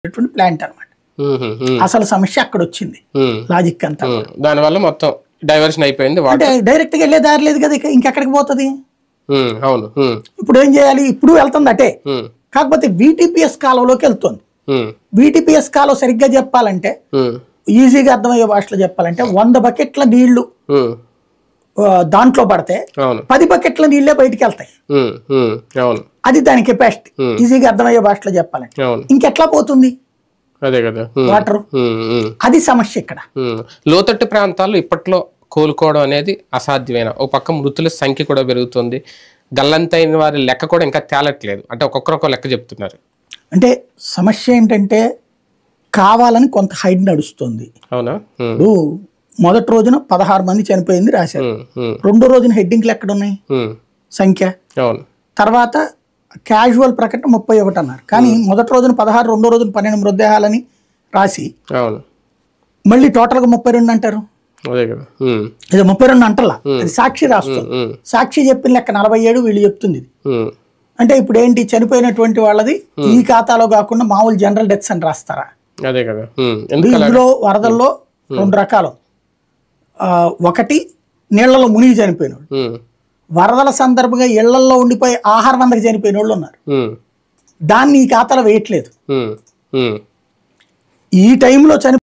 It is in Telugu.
ప్లాంట్ అనమాట. అసలు సమస్య అక్కడ వచ్చింది, లాజిక్ అంతా. దానివల్ల మొత్తం డైవర్షన్ అయిపోయింది. అంటే డైరెక్ట్ గా వెళ్ళే దారి లేదు కదా, ఇంకెక్కడికి పోతుంది. అవును, ఇప్పుడు ఏం చేయాలి? ఇప్పుడు వెళ్తుంది అటే, కాకపోతే VTPS కాలంలోకి వెళ్తుంది. VTPS కాలం సరిగ్గా చెప్పాలంటే, ఈజీగా అర్థమయ్యే భాషలో చెప్పాలంటే, 100 బకెట్ల నీళ్లు దాంట్లో పడితే 10 బకెట్ల నీళ్లే బయటికి వెళ్తాయి. అది దాని కెపాసిటీ. ఈజీగా అర్థమయ్యే భాషలో చెప్పాలంటే ఇంకెట్లా పోతుంది అదే కదా వాటర్. అది సమస్య ఇక్కడ. లోతట్టు ప్రాంతాల్లో ఇప్పట్లో కోలుకోవడం అనేది అసాధ్యమైన. ఒక పక్క మృతుల సంఖ్య కూడా పెరుగుతుంది, గల్లంతైన వారి లెక్క కూడా ఇంకా తేలట్లేదు. అంటే ఒక్కొక్కరు లెక్క చెప్తున్నారు. అంటే సమస్య ఏంటంటే, కావాలని కొంత హైడ్ నడుస్తుంది. అవునా? ఇప్పుడు మొదటి రోజున 16 మంది చనిపోయింది రాశారు. రెండో రోజున హెడ్డింగ్లు ఎక్కడ ఉన్నాయి సంఖ్య? తర్వాత క్యాజువల్ ప్రకటన 31 అన్నారు. కానీ మొదటి రోజున 16, రెండో రోజున 12 మృతదేహాలని రాసి మళ్ళీ టోటల్ గా 32 అంటారు. ఇది 32 అంటలా, అది సాక్షి రాస్తుంది. సాక్షి చెప్పిన లెక్క 47, వీళ్ళు చెప్తుంది ఇది. అంటే ఇప్పుడు ఏంటి, చనిపోయినటువంటి వాళ్ళది ఈ ఖాతాలో కాకుండా మామూలు జనరల్ డెత్స్ అని రాస్తారా? ఇందులో వరదల్లో 2 రకాలు. ఒకటి నీళ్లలో మునిగి చనిపోయిన వాళ్ళు, వరదల సందర్భంగా ఇళ్లలో ఉండిపోయి ఆహారం అందక చనిపోయిన వాళ్ళు ఉన్నారు. దాన్ని ఈ ఖాతాలో వేయట్లేదు. ఈ టైంలో